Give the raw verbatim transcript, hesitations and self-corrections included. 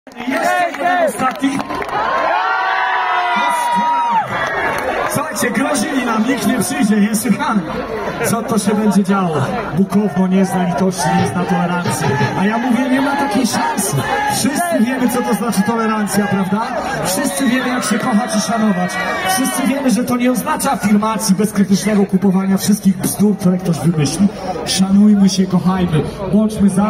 Jeszcze jeden ostatni. Słuchajcie, grozili nam, nikt nie przyjdzie, jest słychane. Co to się będzie działo? Bukowno nie zna litości, nie zna tolerancji. A ja mówię, nie ma takiej szansy. Wszyscy wiemy, co to znaczy tolerancja, prawda? Wszyscy wiemy, jak się kochać i szanować. Wszyscy wiemy, że to nie oznacza afirmacji bezkrytycznego kupowania wszystkich bzdur, które ktoś wymyśli. Szanujmy się, kochajmy, bądźmy za...